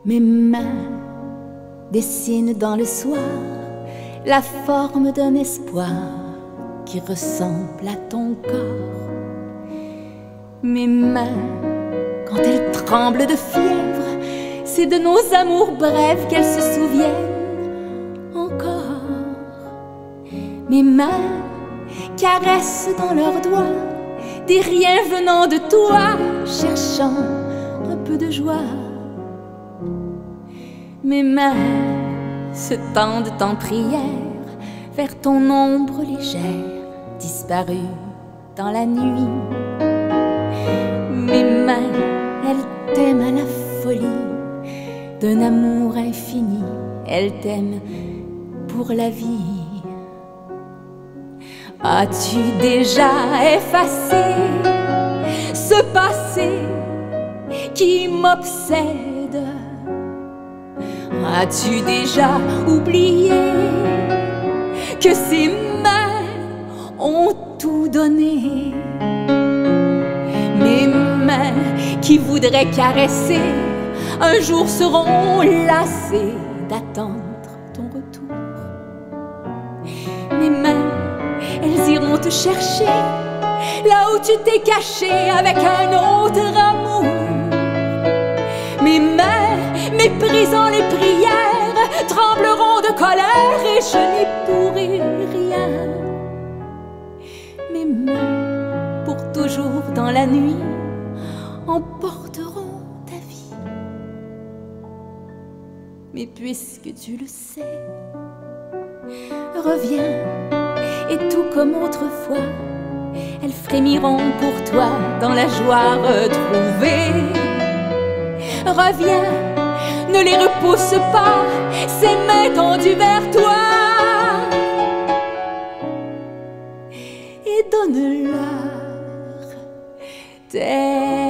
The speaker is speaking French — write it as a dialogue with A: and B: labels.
A: Mes mains dessinent dans le soir la forme d'un espoir qui ressemble à ton corps. Mes mains, quand elles tremblent de fièvre, c'est de nos amours brefs qu'elles se souviennent encore. Mes mains caressent dans leurs doigts des riens venant de toi, cherchant un peu de joie. Mes mains se tendent en prière vers ton ombre légère, disparue dans la nuit. Mes mains, elles t'aiment à la folie d'un amour infini, elles t'aiment pour la vie. As-tu déjà effacé ce passé qui m'obsède? As-tu déjà oublié que ces mains ont tout donné? Mes mains qui voudraient caresser un jour seront lassées d'attendre ton retour. Mes mains, elles iront te chercher là où tu t'es caché avec un autre amour. Mes mains, méprisant les prières, trembleront de colère et je n'y pourrai rien. Mes mains, pour toujours dans la nuit, emporteront ta vie. Mais puisque tu le sais, reviens et tout comme autrefois, elles frémiront pour toi dans la joie retrouvée. Reviens, ne les repousse pas, ces mains tendues vers toi, et donne-leur tes